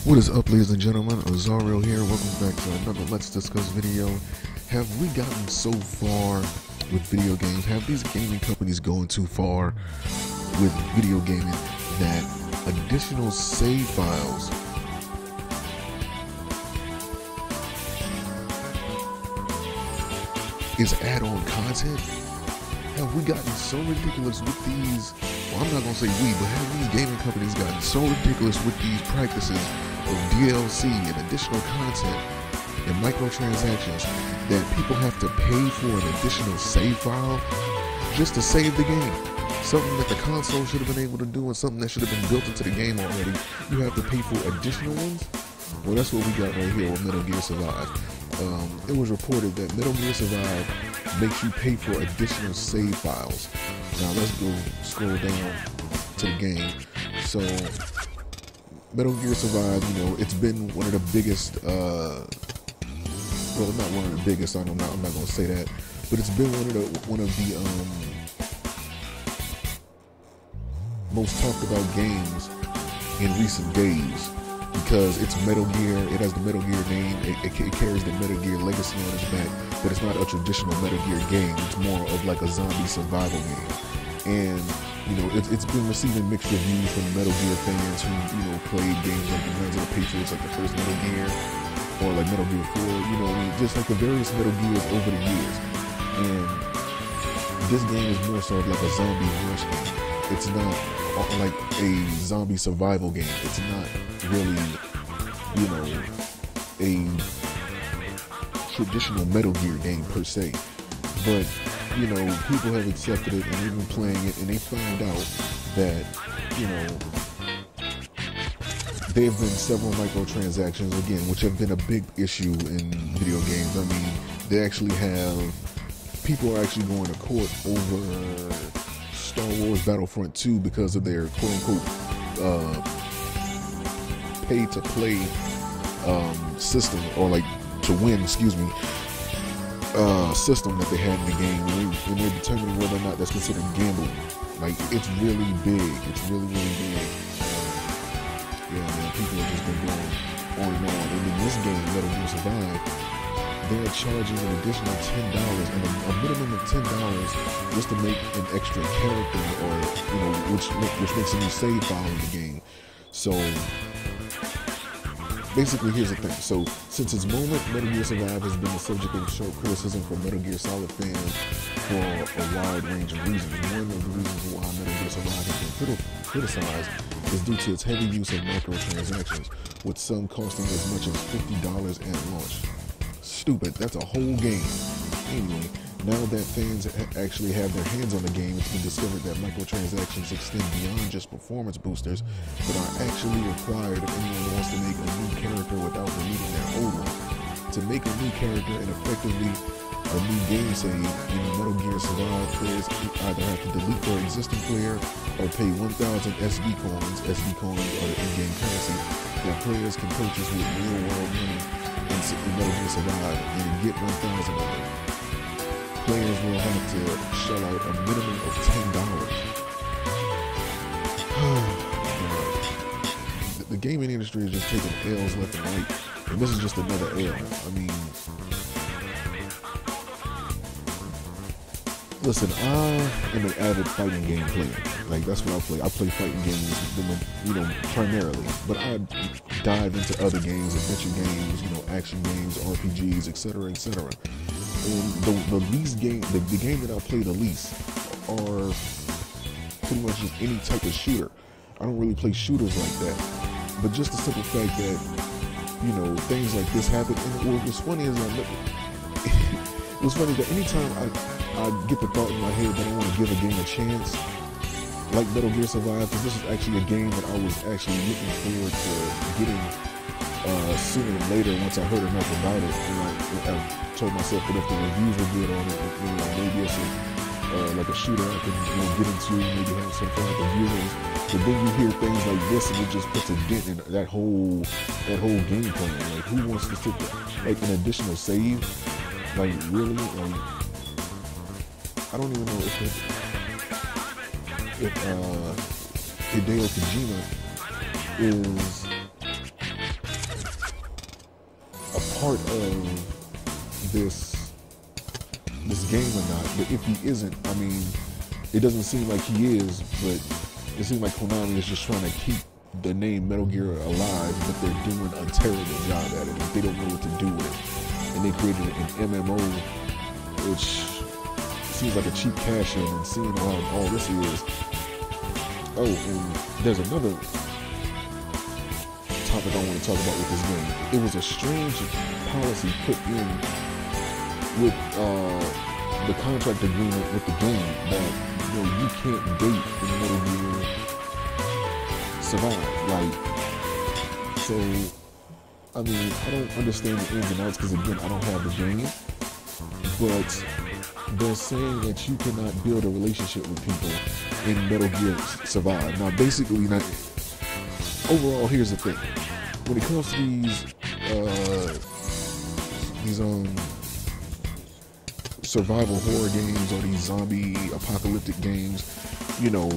What is up, ladies and gentlemen? Azario here. Welcome back to another Let's Discuss video. Have we gotten so far with video games? Have these gaming companies going too far with video gaming that additional save files is add-on content? Have we gotten so ridiculous with these? Well, I'm not gonna say we, but have these gaming companies gotten so ridiculous with these practices of DLC and additional content and microtransactions that people have to pay for an additional save file just to save the game? Something that the console should have been able to do and something that should have been built into the game already. You have to pay for additional ones? Well, that's what we got right here with Metal Gear Survive. It was reported that Metal Gear Survive makes you pay for additional save files. Now let's go scroll down to the game. So Metal Gear Survive, you know, it's been one of the biggest, well, not one of the biggest, I'm not gonna say that, but it's been one of the most talked about games in recent days. Because it's Metal Gear, it has the Metal Gear name, it carries the Metal Gear legacy on its back, but it's not a traditional Metal Gear game. It's more of like a zombie survival game. And, you know, it's been receiving mixed reviews from Metal Gear fans who, you know, played games like the Guns of the Patriots, like the first Metal Gear, or like Metal Gear 4, you know, just like the various Metal Gears over the years. And this game is more so like a zombie rush game. It's not like a zombie survival game. It's not really, you know, a traditional Metal Gear game per se. But, you know, people have accepted it and they've been playing it and they found out that, you know, there have been several microtransactions, again, which have been a big issue in video games. I mean, they actually have, people are actually going to court over Star Wars Battlefront 2 because of their quote-unquote pay-to-play system, or like to win, excuse me, system that they had in the game, when they're determining whether or not that's considered gambling. Like, it's really big. It's really, really big. Yeah, man, people have just been going on and on. And in this game, Metal Gear Survive, they're charging an additional $10 and a minimum of $10 just to make an extra character, or, you know, which makes a new save file in the game. So basically, here's the thing. So since its moment, Metal Gear Survive has been the subject of sharp criticism from Metal Gear Solid fans for a wide range of reasons. One of the reasons why Metal Gear Survive has been criticized is due to its heavy use of microtransactions, with some costing as much as $50 at launch. Stupid. That's a whole game. Anyway, now that fans actually have their hands on the game, it's been discovered that microtransactions extend beyond just performance boosters, but are actually required if anyone wants to make a new character without deleting their old one. To make a new character and effectively a new game save in Metal Gear Survive, players either have to delete their existing player or pay 1,000 SV coins. SV coins are the in-game currency that players can purchase with real-world money in Metal Gear Survive and get 1,000 of them. Players will have to shell out a minimum of $10. The gaming industry is just taking L's left and right, and this is just another L. I mean, listen, I am an avid fighting game player. Like, that's what I play. I play fighting games, you know, primarily. But I dive into other games, adventure games, you know, action games, RPGs, etc., etc. And the least game, the game that I play the least are pretty much just any type of shooter. I don't really play shooters like that. But just the simple fact that, you know, things like this happen. And what's funny is that it was funny that anytime I get the thought in my head that I want to give a game a chance, like Metal Gear Survive, because this is actually a game that I was actually looking forward to getting sooner than later once I heard enough about it. And I told myself that if the reviews were good on it, you know, maybe it's like a shooter I could, you know, get into, maybe have some fun with the viewers. But then you hear things like this and it just puts a dent in that whole game plan. Like, who wants to sit there? Like, an additional save? Like, really? Like, I don't even know if Hideo Kojima is part of this game or not. But if he isn't, I mean, it doesn't seem like he is, but it seems like Konami is just trying to keep the name Metal Gear alive, but they're doing a terrible job at it. Like, they don't know what to do with it. And they created an MMO, which seems like a cheap cash in, and seeing how all this is. Oh, and there's another topic I want to talk about with this game. It was a strange policy put in with the contract agreement with the game that, you know, you can't date in Metal Gear Survive. Like, so, I mean, I don't understand the ins and outs because, again, I don't have the game, but they're saying that you cannot build a relationship with people in Metal Gear Survive. Now, basically, overall, here's the thing. When it comes to these survival horror games or these zombie apocalyptic games, you know,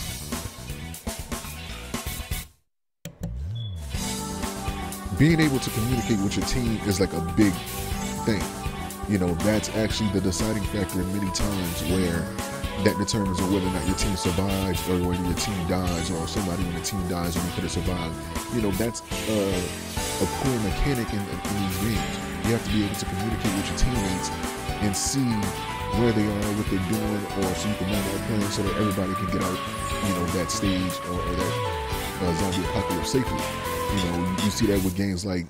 being able to communicate with your team is like a big thing. You know, that's actually the deciding factor many times, where that determines whether or not your team survives or whether your team dies, or somebody on the team dies and you could have survived. You know, that's a core mechanic in these games. You have to be able to communicate with your teammates and see where they are, what they're doing, or so you can map out plans so that everybody can get out, you know, that stage or that zombie apocalypse safely. You know, you see that with games like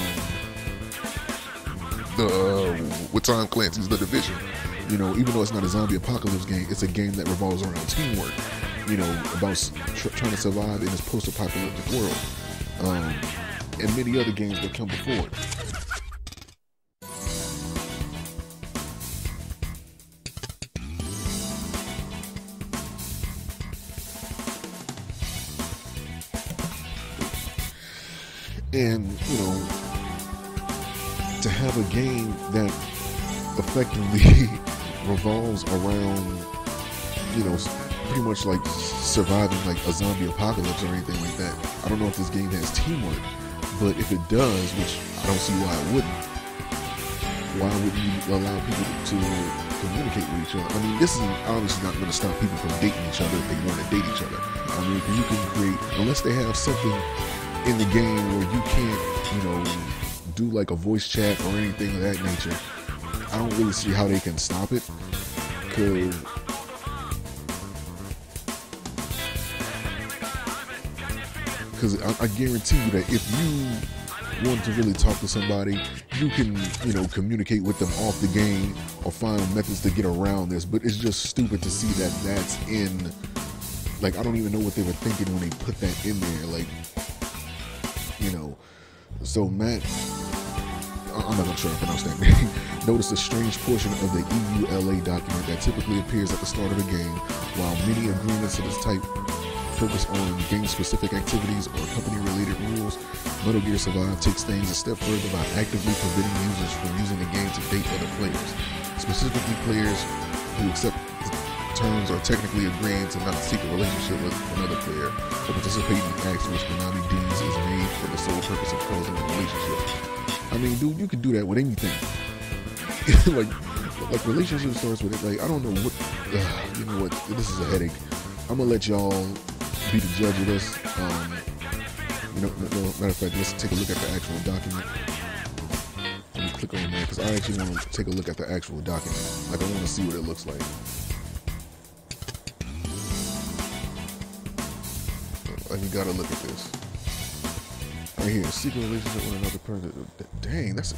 with Tom Clancy's The Division. You know, even though it's not a zombie apocalypse game, it's a game that revolves around teamwork. You know, about trying to survive in this post-apocalyptic world, and many other games that come before it. And, you know, to have a game that effectively revolves around, you know, pretty much like surviving like a zombie apocalypse or anything like that. I don't know if this game has teamwork, but if it does, which I don't see why it wouldn't, why wouldn't you allow people to communicate with each other? I mean, this is obviously not going to stop people from dating each other if they want to date each other. I mean, you can create, unless they have something in the game where you can't, you know, do like a voice chat or anything of that nature, I don't really see how they can stop it. Because I guarantee you that if you want to really talk to somebody, you can, you know, communicate with them off the game or find methods to get around this. But it's just stupid to see that that's in, like, I don't even know what they were thinking when they put that in there. Like, you know, so Matt, I'm not sure I pronounced that name, noticed a strange portion of the EULA document that typically appears at the start of a game. While many agreements of this type focus on game-specific activities or company-related rules, Metal Gear Survive takes things a step further by actively preventing users from using the game to date other players. Specifically, players who accept terms are technically agreeing to not seek a relationship with another player or participate in acts which Konami deems is made for the sole purpose of causing a relationship. I mean, dude, you can do that with anything. like relationship starts with it. Like, I don't know what, you know what, this is a headache. I'm gonna let y'all be the judge of this. You know, matter of fact, let's take a look at the actual document. Let me click on that because I actually want to take a look at the actual document. Like, I want to see what it looks like. Like, we gotta look at this. Right here, secret relationship with another person. Dang, that's.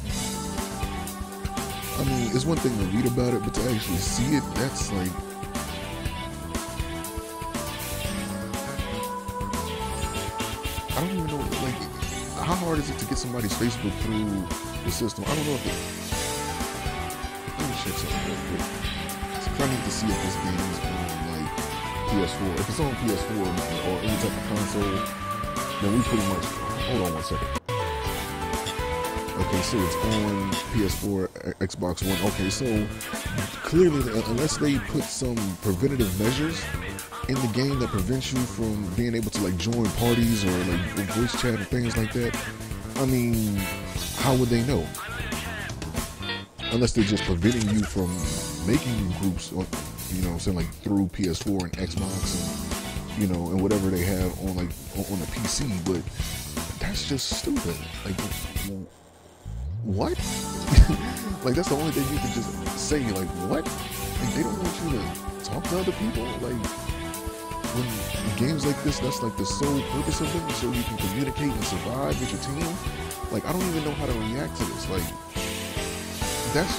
I mean, it's one thing to read about it, but to actually see it, that's like. I don't even know, like, how hard is it to get somebody's Facebook through the system? I don't know if it. Let me check something real quick. So I need to see if this game is on, like, PS4. If it's on PS4 or any type of console, then we pretty much. Hold on 1 second. Okay, so it's on PS4, Xbox One. Okay, so clearly, unless they put some preventative measures in the game that prevents you from being able to, like, join parties or, like, voice chat or things like that, I mean, how would they know? Unless they're just preventing you from making groups, or, you know what I'm saying, like through PS4 and Xbox and, you know, and whatever they have on like on the PC. But that's just stupid. Like, what? Like, that's the only thing you can just say. Like, what? Like, they don't want you to talk to other people. Like, when games like this, that's like the sole purpose of them, so you can communicate and survive with your team. Like, I don't even know how to react to this. Like, that's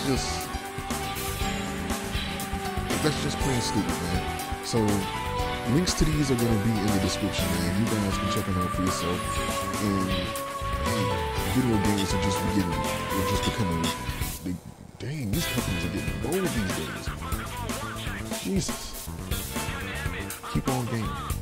just plain stupid, man. So links to these are gonna be in the description, man. You guys can check them out for yourself. And hey, video games are just becoming. Dang, these companies are getting bold these days. Jesus. Keep on gaming.